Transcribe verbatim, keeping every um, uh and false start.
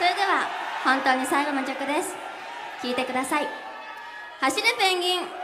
れでは本当に最後の曲です。聴いてください。走るペンギン。